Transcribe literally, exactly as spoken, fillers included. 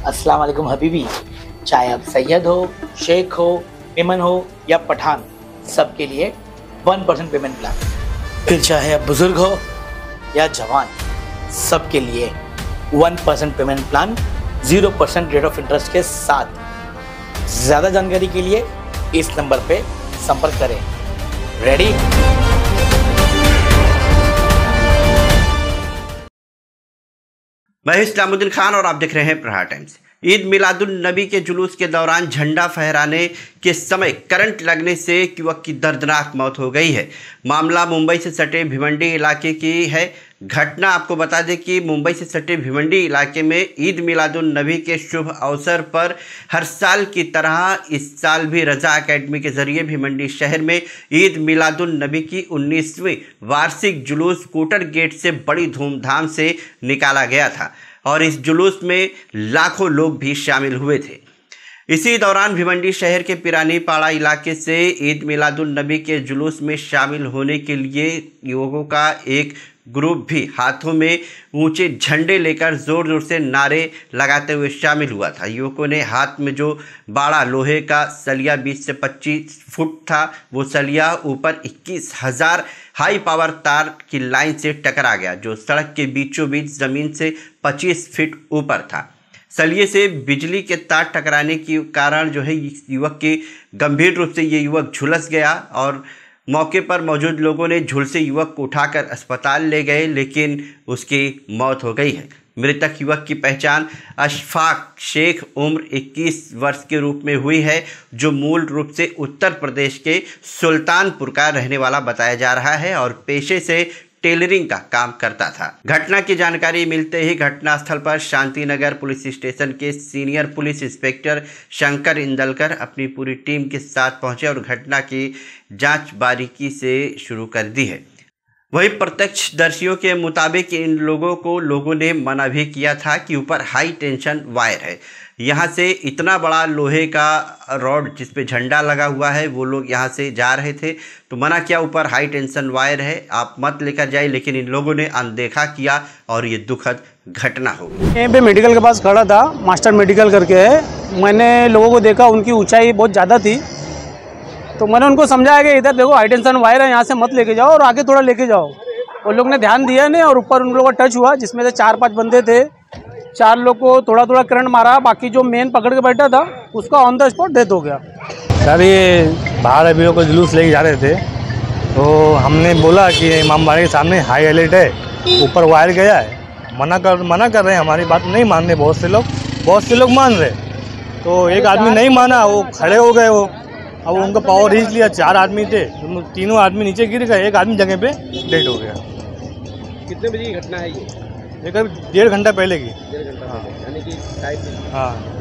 अस्सलाम वालेकुम हबीबी। चाहे आप सैयद हो, शेख हो, मेमन हो या पठान, सबके लिए वन परसेंट पेमेंट प्लान। फिर चाहे आप बुजुर्ग हो या जवान, सबके लिए one percent payment plan zero percent rate of interest के साथ। ज़्यादा जानकारी के लिए इस नंबर पे संपर्क करें। रेडी? मैं इस्लामुद्दीन खान और आप देख रहे हैं प्रहार टाइम्स। ईद मिलादुन नबी के जुलूस के दौरान झंडा फहराने के समय करंट लगने से एक युवक की दर्दनाक मौत हो गई है। मामला मुंबई से सटे भिवंडी इलाके की है। घटना आपको बता दें कि मुंबई से सटे भिवंडी इलाके में ईद मिलादुन नबी के शुभ अवसर पर हर साल की तरह इस साल भी रजा एकेडमी के जरिए भिवंडी शहर में ईद मिलादुन नबी की उन्नीसवीं वार्षिक जुलूस कोटर गेट से बड़ी धूमधाम से निकाला गया था और इस जुलूस में लाखों लोग भी शामिल हुए थे। इसी दौरान भिवंडी शहर के पिरानी पाड़ा इलाके से ईद मिलादुन नबी के जुलूस में शामिल होने के लिए युवकों का एक ग्रुप भी हाथों में ऊंचे झंडे लेकर ज़ोर ज़ोर से नारे लगाते हुए शामिल हुआ था। युवकों ने हाथ में जो बाड़ा लोहे का सलिया बीस से पच्चीस फुट था, वो सलिया ऊपर इक्कीस हज़ार हाई पावर तार की लाइन से टकरा गया, जो सड़क के बीचों बीच ज़मीन से पच्चीस फीट ऊपर था। सलिए से बिजली के तार टकराने के कारण जो है युवक के गंभीर रूप से ये युवक झुलस गया और मौके पर मौजूद लोगों ने झुलसे युवक को उठाकर अस्पताल ले गए, लेकिन उसकी मौत हो गई है। मृतक युवक की पहचान अशफाक शेख उम्र इक्कीस वर्ष के रूप में हुई है, जो मूल रूप से उत्तर प्रदेश के सुल्तानपुर का रहने वाला बताया जा रहा है और पेशे से टेलरिंग का काम करता था। घटना की जानकारी मिलते ही घटनास्थल पर शांतिनगर पुलिस स्टेशन के senior police inspector Shankar Indalkar अपनी पूरी टीम के साथ पहुंचे और घटना की जांच बारीकी से शुरू कर दी है। वहीं प्रत्यक्षदर्शियों के मुताबिक इन लोगों को लोगों ने मना भी किया था कि ऊपर हाई टेंशन वायर है, यहाँ से इतना बड़ा लोहे का रॉड जिस पे झंडा लगा हुआ है, वो लोग यहाँ से जा रहे थे तो मना किया ऊपर हाई टेंशन वायर है, आप मत लेकर जाइए, लेकिन इन लोगों ने अनदेखा किया और ये दुखद घटना हो गई। यहीं पे मेडिकल के पास खड़ा था, मास्टर मेडिकल करके है। मैंने लोगों को देखा, उनकी ऊंचाई बहुत ज़्यादा थी, तो मैंने उनको समझाया कि इधर देखो हाई टेंशन वायर है, यहाँ से मत लेके जाओ और आगे थोड़ा लेके जाओ। वो लोग ने ध्यान दिया नहीं और ऊपर उन लोगों का टच हुआ, जिसमें से चार पांच बंदे थे। चार लोग को थोड़ा थोड़ा करंट मारा, बाकी जो मेन पकड़ के बैठा था उसका ऑन द स्पॉट डेथ हो गया। सर ये बाहर अभी लोग को जुलूस लेके जा रहे थे, तो हमने बोला कि इमाम बाड़े के सामने हाई अलर्ट है, ऊपर वायर गया है। मना कर मना कर रहे हैं, हमारी बात नहीं मान रहे बहुत से लोग बहुत से लोग मान रहे। तो एक आदमी नहीं माना, वो खड़े हो गए। वो अब उनका पावर रीच लिया, चार आदमी थे, तीनों आदमी नीचे गिर गए, एक आदमी जगह पे डेड हो गया। कितने बजे की घटना है ये? एक डेढ़ घंटा पहले की। डेढ़ घंटा पहले, यानी कि टाइम। हाँ।